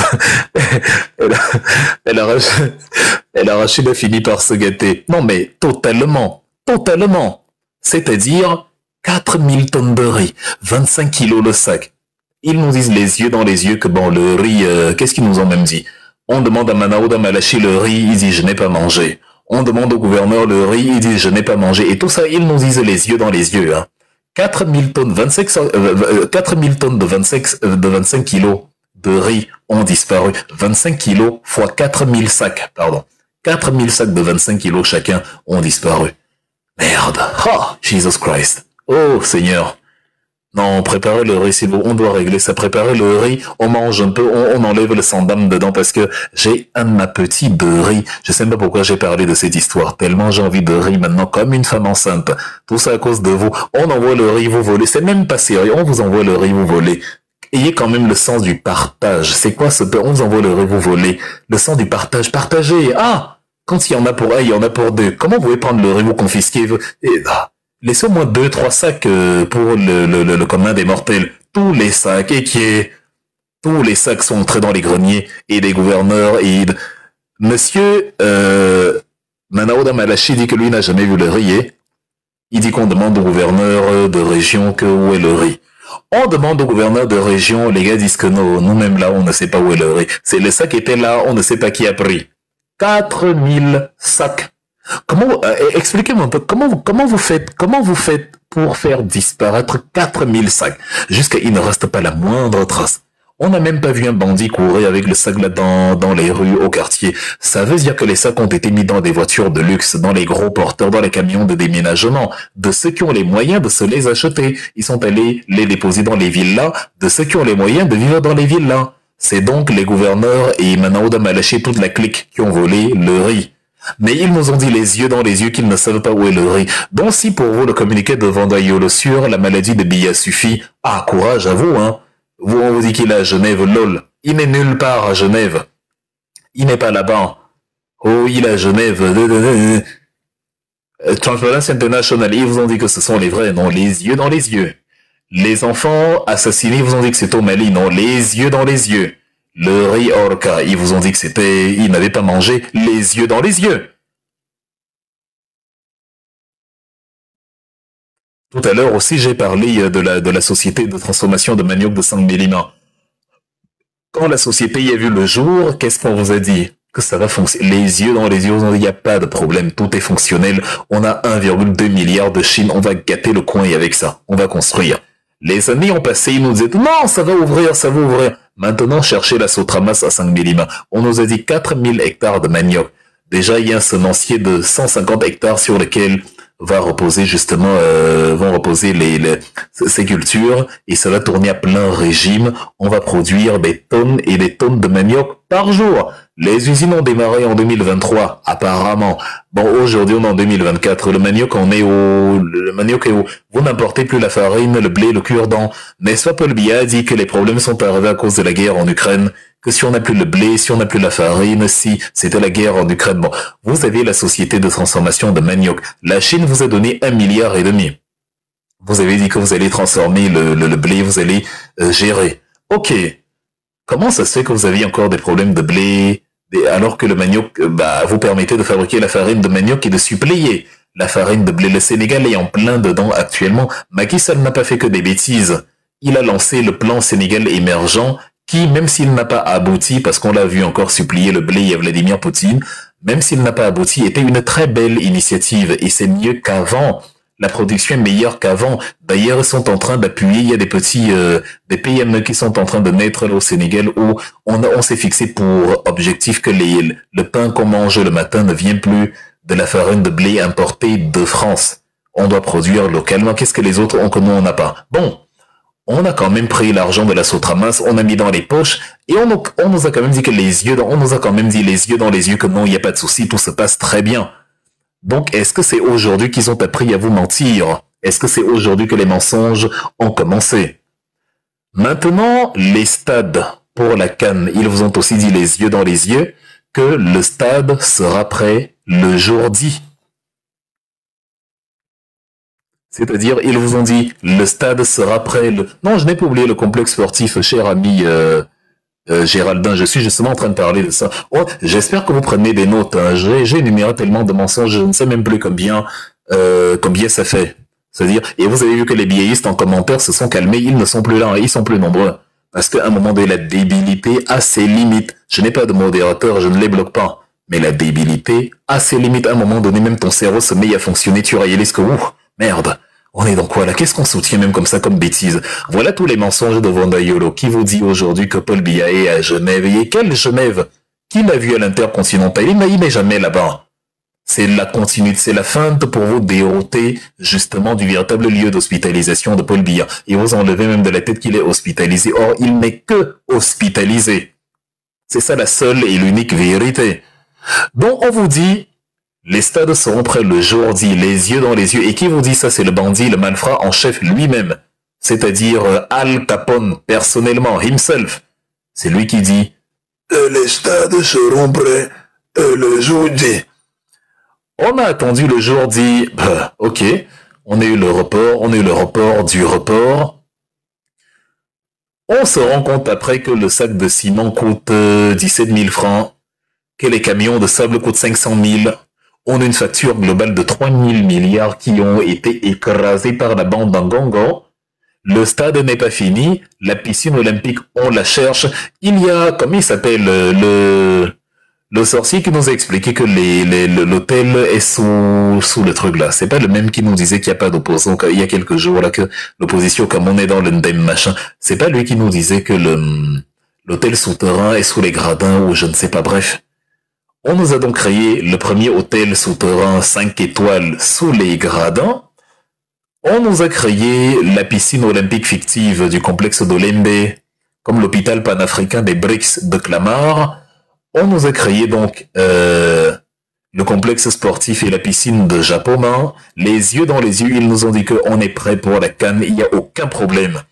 elle, a, elle, a, elle a arraché, elle a fini par se gâter. Non mais, totalement, totalement. C'est-à-dire, quatre mille tonnes de riz, vingt-cinq kilos le sac. Ils nous disent les yeux dans les yeux que bon, le riz, euh, qu'est-ce qu'ils nous ont même dit? On demande à Manaouda Malachi le riz, il dit je n'ai pas mangé. On demande au gouverneur le riz, il dit je n'ai pas mangé. Et tout ça, ils nous disent les yeux dans les yeux. Hein. quatre mille tonnes, vingt-cinq, euh, quatre mille tonnes de vingt-cinq, euh, de vingt-cinq kilos de riz ont disparu. vingt-cinq kilos fois quatre mille sacs, pardon. quatre mille sacs de vingt-cinq kilos chacun ont disparu. Merde. Oh, Jesus Christ. Oh, Seigneur. Non, préparer le riz, c'est bon, on doit régler ça. Préparer le riz, on mange un peu, on, on enlève le sandam dedans parce que j'ai un appétit de riz. Je sais pas pourquoi j'ai parlé de cette histoire. Tellement j'ai envie de riz maintenant, comme une femme enceinte. Tout ça à cause de vous. On envoie le riz, vous volez. C'est même pas sérieux. On vous envoie le riz, vous volez. Ayez quand même le sens du partage. C'est quoi ce peu? On vous envoie le riz, vous volez. Le sens du partage. Partagez. Ah! Quand il y en a pour un, il y en a pour deux. Comment vous pouvez prendre le riz, vous confisquer? Et, ah. Laissez au moins deux, trois sacs euh, pour le, le, le, le commun des mortels. Tous les sacs, et qui est... Tous les sacs sont entrés dans les greniers, et les gouverneurs, et... Monsieur euh, Manaouda Malachi dit que lui n'a jamais vu le riz. Il dit qu'on demande au gouverneur de région que où est le riz. On demande au gouverneur de région, les gars disent que non, nous-mêmes là, on ne sait pas où est le riz. C'est le sac qui était là, on ne sait pas qui a pris. quatre mille sacs. Comment, euh, expliquez-moi un peu, comment vous, comment vous faites, comment vous faites pour faire disparaître quatre mille sacs, jusqu'à il ne reste pas la moindre trace. On n'a même pas vu un bandit courir avec le sac là dans, dans les rues, au quartier. Ça veut dire que les sacs ont été mis dans des voitures de luxe, dans les gros porteurs, dans les camions de déménagement, de ceux qui ont les moyens de se les acheter. Ils sont allés les déposer dans les villas, de ceux qui ont les moyens de vivre dans les villas. C'est donc les gouverneurs et Manaouda Malachi, toute la clique, qui ont volé le riz. Mais ils nous ont dit les yeux dans les yeux qu'ils ne savent pas où est le riz. Donc si pour vous le communiqué de Vandayolo sur la maladie de Biya suffit, ah courage à vous, hein. Vous, on vous dit qu'il est à Genève, lol. Il n'est nulle part à Genève. Il n'est pas là-bas. Oh, il est à Genève. Euh, Transparency International, ils vous ont dit que ce sont les vrais, non, les yeux dans les yeux. Les enfants assassinés, ils vous ont dit que c'était au Mali, non, les yeux dans les yeux. Le riz Orca, ils vous ont dit que c'était, ils n'avaient pas mangé, les yeux dans les yeux. Tout à l'heure aussi, j'ai parlé de la, de la société de transformation de manioc de Saint-Mélina. Quand la société y a vu le jour, qu'est-ce qu'on vous a dit? Que ça va fonctionner. Les yeux dans les yeux, il n'y a pas de problème, tout est fonctionnel. On a un virgule deux milliard de Chine, on va gâter le coin et avec ça, on va construire. Les années ont passé, ils nous disaient, non, ça va ouvrir, ça va ouvrir. Maintenant, cherchez la Sotramas à Saint-Mélima. On nous a dit quatre mille hectares de manioc. Déjà, il y a un semencier de cent cinquante hectares sur lequel va reposer justement, euh, vont reposer les, les, ces cultures et ça va tourner à plein régime. On va produire des tonnes et des tonnes de manioc par jour. Les usines ont démarré en deux mille vingt-trois, apparemment. Bon, aujourd'hui, on est en deux mille vingt-quatre. Le manioc, on est au, le manioc est où? Vous n'importez plus la farine, le blé, le cure-dent. N'est-ce pas, Paul Biya a dit que les problèmes sont arrivés à cause de la guerre en Ukraine? Que si on n'a plus le blé, si on n'a plus la farine, si c'était la guerre en Ukraine. Bon, vous avez la société de transformation de manioc. La Chine vous a donné un milliard et demi. Vous avez dit que vous allez transformer le, le, le blé, vous allez euh, gérer. Ok. Comment ça se fait que vous avez encore des problèmes de blé, des, alors que le manioc euh, bah, vous permettait de fabriquer la farine de manioc et de suppléer la farine de blé? Le Sénégal est en plein dedans actuellement. Macky Sall n'a pas fait que des bêtises. Il a lancé le plan Sénégal émergent qui, même s'il n'a pas abouti, parce qu'on l'a vu encore supplier le blé à Vladimir Poutine, même s'il n'a pas abouti, était une très belle initiative, et c'est mieux qu'avant. La production est meilleure qu'avant. D'ailleurs, ils sont en train d'appuyer, il y a des petits, euh, des P M E qui sont en train de naître au Sénégal, où on, on s'est fixé pour objectif que les, le pain qu'on mange le matin ne vient plus de la farine de blé importée de France. On doit produire localement. Qu'est-ce que les autres ont que nous, on n'a pas? Bon. On a quand même pris l'argent de la Sotramas, on a mis dans les poches, et on, on nous a quand même dit que les yeux, dans, on nous a quand même dit les yeux dans les yeux que non, il n'y a pas de souci, tout se passe très bien. Donc, est-ce que c'est aujourd'hui qu'ils ont appris à vous mentir? Est-ce que c'est aujourd'hui que les mensonges ont commencé? Maintenant, les stades pour la CAN, ils vous ont aussi dit les yeux dans les yeux que le stade sera prêt le jour dit. C'est-à-dire, ils vous ont dit, le stade sera prêt. Le... Non, je n'ai pas oublié le complexe sportif, cher ami euh, euh, Géraldin. Je suis justement en train de parler de ça. Oh, j'espère que vous prenez des notes. Hein. J'ai énuméré tellement de mensonges, je ne sais même plus combien, euh, combien ça fait. C'est-à-dire, et vous avez vu que les biaistes en commentaire se sont calmés. Ils ne sont plus là, hein. Ils sont plus nombreux. Parce qu'à un moment donné, la débilité a ses limites. Je n'ai pas de modérateur, je ne les bloque pas. Mais la débilité a ses limites. À un moment donné, même ton cerveau se met à fonctionner. Tu réalises que, ouh, merde. On est dans quoi là? Qu'est-ce qu'on soutient même comme ça, comme bêtise? Voilà tous les mensonges de Vandayolo qui vous dit aujourd'hui que Paul Biya est à Genève. Et quelle Genève? Qui l'a vu à l'intercontinental? Il n'est jamais là-bas. C'est la continuité, c'est la feinte pour vous dérouter justement du véritable lieu d'hospitalisation de Paul Biya. Et vous enlevez même de la tête qu'il est hospitalisé. Or, il n'est que hospitalisé. C'est ça la seule et l'unique vérité. Donc on vous dit... Les stades seront prêts le jour dit, les yeux dans les yeux. Et qui vous dit ça? C'est le bandit, le malfrat en chef lui-même. C'est-à-dire euh, Al Capone, personnellement, himself. C'est lui qui dit euh, les stades seront prêts euh, le jour dit. On a attendu le jour dit. Bah, ok, on a eu le report, on a eu le report du report. On se rend compte après que le sac de ciment coûte euh, dix-sept mille francs, que les camions de sable coûtent cinq cent mille. On a une facture globale de trois mille milliards qui ont été écrasés par la bande d'Angongo. Le stade n'est pas fini. La piscine olympique, on la cherche. Il y a, comment il s'appelle, le, le sorcier qui nous a expliqué que les, les, l'hôtel est sous, sous le truc là. C'est pas le même qui nous disait qu'il n'y a pas d'opposant il y a quelques jours là, que l'opposition, comme on est dans le Ndem machin. C'est pas lui qui nous disait que le, l'hôtel souterrain est sous les gradins ou je ne sais pas, bref. On nous a donc créé le premier hôtel souterrain cinq étoiles sous les gradins. On nous a créé la piscine olympique fictive du complexe d'Olembe, comme l'hôpital panafricain des Bricks de Clamart. On nous a créé donc euh, le complexe sportif et la piscine de Japoma. Les yeux dans les yeux, ils nous ont dit qu'on est prêt pour la CAN, il n'y a aucun problème.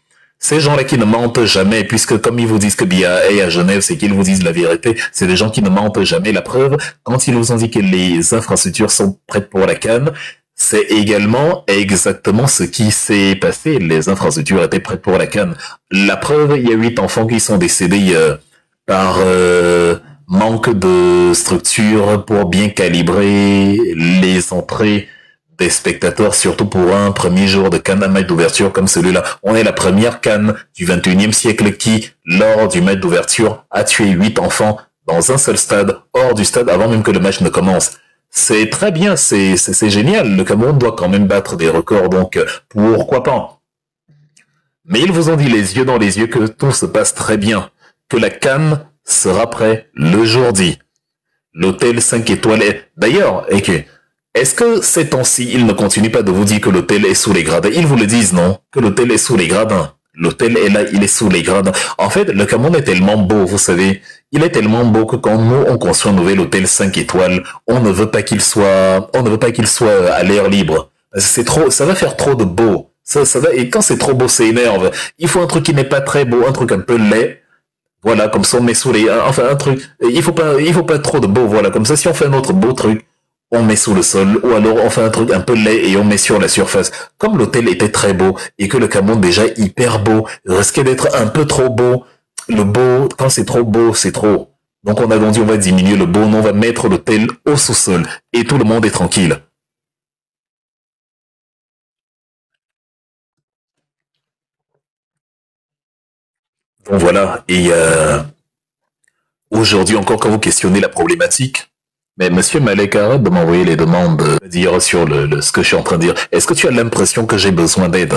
Ces gens-là qui ne mentent jamais, puisque comme ils vous disent que B I A est à Genève, c'est qu'ils vous disent la vérité. C'est des gens qui ne mentent jamais. La preuve, quand ils vous ont dit que les infrastructures sont prêtes pour la CAN, c'est également exactement ce qui s'est passé. Les infrastructures étaient prêtes pour la CAN. La preuve, il y a huit enfants qui sont décédés euh, par euh, manque de structure pour bien calibrer les entrées des spectateurs, surtout pour un premier jour de CAN, un match d'ouverture comme celui-là. On est la première CAN du vingt et unième siècle qui, lors du match d'ouverture, a tué huit enfants dans un seul stade, hors du stade, avant même que le match ne commence. C'est très bien, c'est c'est génial. Le Cameroun doit quand même battre des records, donc pourquoi pas. Mais ils vous ont dit les yeux dans les yeux que tout se passe très bien, que la CAN sera prêt le jour dit. L'hôtel cinq étoiles est... D'ailleurs, et que... Est-ce que ces temps-ci, ils ne continuent pas de vous dire que l'hôtel est sous les gradins? Ils vous le disent, non? Que l'hôtel est sous les gradins. L'hôtel est là, il est sous les gradins. En fait, le Cameroun est tellement beau, vous savez. Il est tellement beau que quand nous, on construit un nouvel hôtel cinq étoiles, on ne veut pas qu'il soit, on ne veut pas qu'il soit à l'air libre. C'est trop, ça va faire trop de beau. Ça, ça va, et quand c'est trop beau, ça énerve. Il faut un truc qui n'est pas très beau, un truc un peu laid. Voilà, comme ça on met sous les, enfin un truc, il faut pas, il faut pas trop de beau, voilà. Comme ça, si on fait un autre beau truc, on met sous le sol, ou alors on fait un truc un peu laid et on met sur la surface. Comme l'hôtel était très beau, et que le Cameroun déjà hyper beau, risquait d'être un peu trop beau. Le beau, quand c'est trop beau, c'est trop. Donc on a donc dit on va diminuer le beau, on va mettre l'hôtel au sous-sol, et tout le monde est tranquille. Donc voilà, et euh, aujourd'hui encore quand vous questionnez la problématique, mais Monsieur Malek, arrête de m'envoyer les demandes, euh, dire sur le, le, ce que je suis en train de dire. Est-ce que tu as l'impression que j'ai besoin d'aide?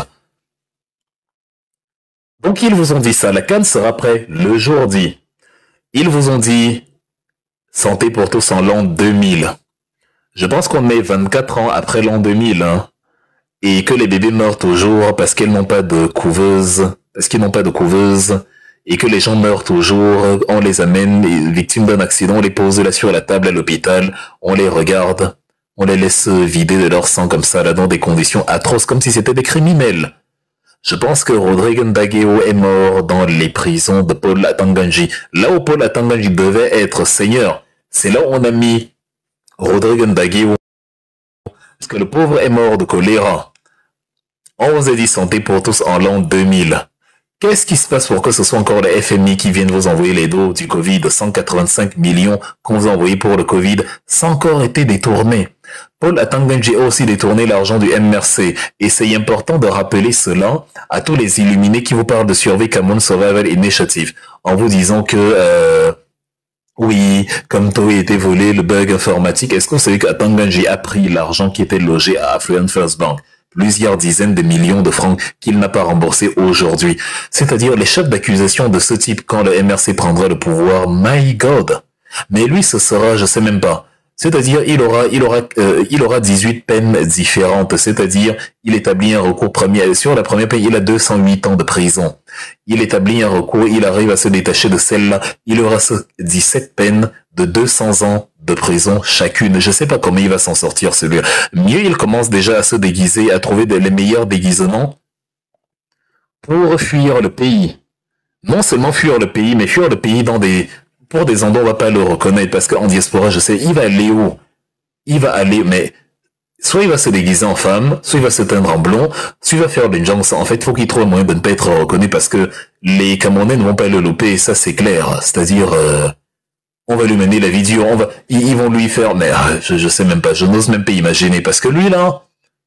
Donc ils vous ont dit ça, la CAN sera prêt le jour dit. Ils vous ont dit santé pour tous en l'an deux mille. Je pense qu'on est vingt-quatre ans après l'an deux mille, hein, et que les bébés meurent toujours parce qu'elles n'ont pas de couveuse, parce qu'ils n'ont pas de couveuse, et que les gens meurent toujours, on les amène, les victimes d'un accident, on les pose là sur la table à l'hôpital, on les regarde, on les laisse vider de leur sang comme ça, là, dans des conditions atroces, comme si c'était des criminels. Je pense que Rodrigue Ndageo est mort dans les prisons de Paul Atanganji. Là où Paul Atanganji devait être seigneur, c'est là où on a mis Rodrigue Ndageo, parce que le pauvre est mort de choléra. On vous a dit santé pour tous en l'an deux mille. Qu'est-ce qui se passe pour que ce soit encore le F M I qui vienne vous envoyer les dos du Covid? cent quatre-vingt-cinq millions qu'on vous a envoyé pour le Covid, ça a encore été détourné. Paul Atanganji a aussi détourné l'argent du M R C. Et c'est important de rappeler cela à tous les illuminés qui vous parlent de Survey Cameroun Survival Initiative, en vous disant que, euh, oui, comme tout a été volé, le bug informatique, est-ce que vous savez qu'Atanganji a pris l'argent qui était logé à Affluent First Bank? Plusieurs dizaines de millions de francs qu'il n'a pas remboursés aujourd'hui. C'est-à-dire les chefs d'accusation de ce type quand le M R C prendra le pouvoir, my God. Mais lui, ce sera, je sais même pas. C'est-à-dire, il aura, il aura, euh, il aura dix-huit peines différentes. C'est-à-dire, il établit un recours premier. Sur la première peine, il a deux cent huit ans de prison. Il établit un recours, il arrive à se détacher de celle-là. Il aura dix-sept peines de deux cents ans de prison chacune. Je sais pas comment il va s'en sortir celui-là. Mieux, il commence déjà à se déguiser, à trouver les meilleurs déguisements pour fuir le pays. Non seulement fuir le pays, mais fuir le pays dans des, pour des endroits où on va pas le reconnaître, parce qu'en diaspora, je sais, il va aller où? Il va aller, mais soit il va se déguiser en femme, soit il va se teindre en blond, soit il va faire d'une jambe. En fait, il faut qu'il trouve un moyen de ne pas être reconnu, parce que les Camerounais ne vont pas le louper, et ça c'est clair. C'est-à-dire, euh, on va lui mener la vidéo, on va, ils, ils vont lui faire, mais je, je sais même pas, je n'ose même pas imaginer, parce que lui là,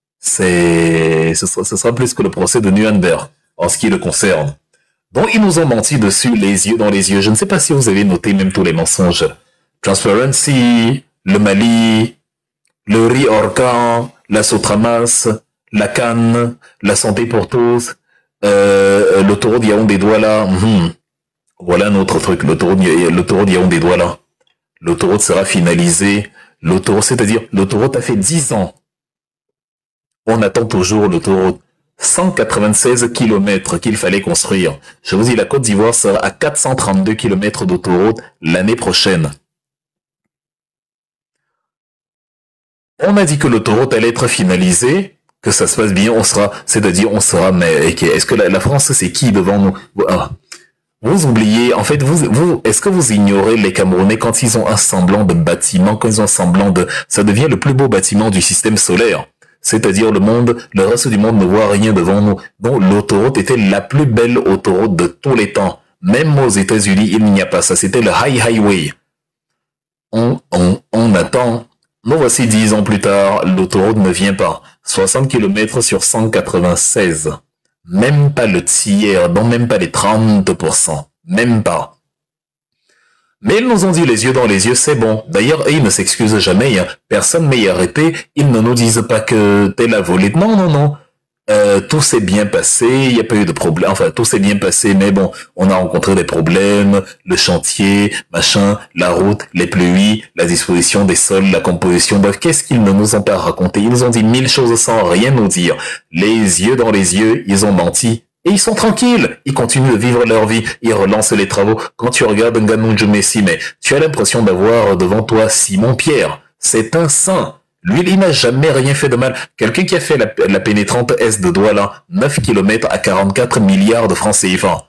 c'est, ce sera, ce sera plus que le procès de Nuremberg, en ce qui le concerne. Donc ils nous ont menti dessus, les yeux dans les yeux. Je ne sais pas si vous avez noté même tous les mensonges. Transparency, le Mali, le riz Orcan, la Sotramas, la Cannes, la santé pour tous, euh, l'autoroute Yaoundé-Douala. Mmh. Voilà notre truc, l'autoroute Yaoundé-Douala. L'autoroute sera finalisée. L'autoroute, c'est-à-dire, l'autoroute a fait dix ans. On attend toujours l'autoroute. cent quatre-vingt-seize kilomètres qu'il fallait construire. Je vous dis, la Côte d'Ivoire sera à quatre cent trente-deux kilomètres d'autoroute l'année prochaine. On a dit que l'autoroute allait être finalisée. que ça se passe bien, on sera, c'est-à-dire on sera, mais est-ce que la, la France c'est qui devant nous? Ah. Vous oubliez, en fait, vous, vous, est-ce que vous ignorez les Camerounais quand ils ont un semblant de bâtiment, quand ils ont un semblant de, ça devient le plus beau bâtiment du système solaire. C'est-à-dire le monde, le reste du monde ne voit rien devant nous. Donc l'autoroute était la plus belle autoroute de tous les temps. Même aux États-Unis, il n'y a pas ça. C'était le High Highway. On, on, on attend. Nous voici dix ans plus tard, l'autoroute ne vient pas. soixante kilomètres sur cent quatre-vingt-seize. Même pas le tiers, donc même pas les trente pour cent. Même pas. Mais ils nous ont dit les yeux dans les yeux, c'est bon. D'ailleurs, ils ne s'excusent jamais. Hein. Personne ne m'y arrêté. Ils ne nous disent pas que t'es la volée. Non, non, non. Euh, tout s'est bien passé. Il n'y a pas eu de problème. Enfin, tout s'est bien passé. Mais bon, on a rencontré des problèmes. Le chantier, machin, la route, les pluies, la disposition des sols, la composition. Bref, qu'est-ce qu'ils ne nous ont pas raconté? Ils nous ont dit mille choses sans rien nous dire. Les yeux dans les yeux, ils ont menti. Et ils sont tranquilles, ils continuent de vivre leur vie, ils relancent les travaux. Quand tu regardes Nganou Djumesi, mais tu as l'impression d'avoir devant toi Simon Pierre. C'est un saint. Lui, il n'a jamais rien fait de mal. Quelqu'un qui a fait la, la pénétrante S de Douala, neuf kilomètres à quarante-quatre milliards de francs C F A.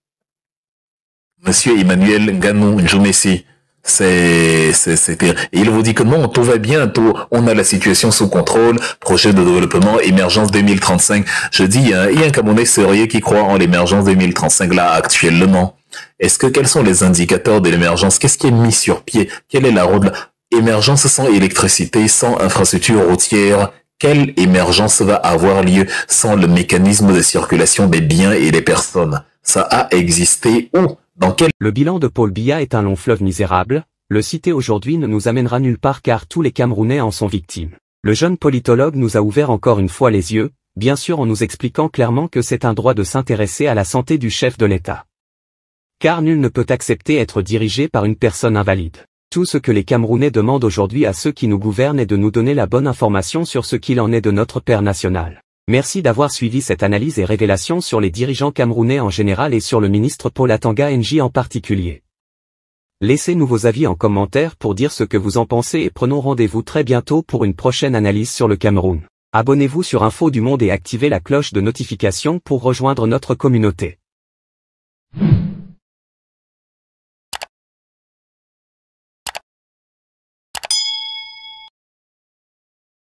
Monsieur Emmanuel Nganou Djumesi. C'est, c'est, c'est, et il vous dit que non, tout va bien, tout, on a la situation sous contrôle, projet de développement, émergence deux mille trente-cinq. Je dis, hein, il y a un Camerounais sérieux qui croit en l'émergence deux mille trente-cinq là, actuellement. Est-ce que, quels sont les indicateurs de l'émergence? Qu'est-ce qui est mis sur pied? Quelle est la route? Émergence sans électricité, sans infrastructure routière. Quelle émergence va avoir lieu sans le mécanisme de circulation des biens et des personnes? Ça a existé où? Dans quel... Le bilan de Paul Biya est un long fleuve misérable, le citer aujourd'hui ne nous amènera nulle part car tous les Camerounais en sont victimes. Le jeune politologue nous a ouvert encore une fois les yeux, bien sûr en nous expliquant clairement que c'est un droit de s'intéresser à la santé du chef de l'État. Car nul ne peut accepter être dirigé par une personne invalide. Tout ce que les Camerounais demandent aujourd'hui à ceux qui nous gouvernent est de nous donner la bonne information sur ce qu'il en est de notre père national. Merci d'avoir suivi cette analyse et révélation sur les dirigeants camerounais en général et sur le ministre Paul Atanga Nji en particulier. Laissez-nous vos avis en commentaire pour dire ce que vous en pensez et prenons rendez-vous très bientôt pour une prochaine analyse sur le Cameroun. Abonnez-vous sur Info du Monde et activez la cloche de notification pour rejoindre notre communauté.